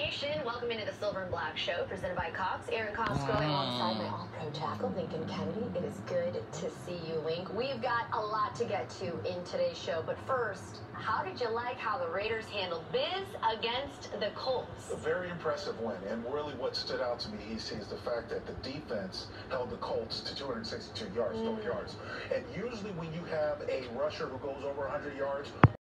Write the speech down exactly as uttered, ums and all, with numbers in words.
Nation, welcome into the Silver and Black Show, presented by Cox. Aaron Cox going alongside my all-pro tackle, Lincoln Kennedy. It is good to see you, Link. We've got a lot to get to in today's show, but first, how did you like how the Raiders handled biz against the Colts? A very impressive win, and really what stood out to me, E C, is the fact that the defense held the Colts to two hundred sixty-two yards, mm. total yards. And usually when you have a rusher who goes over one hundred yards,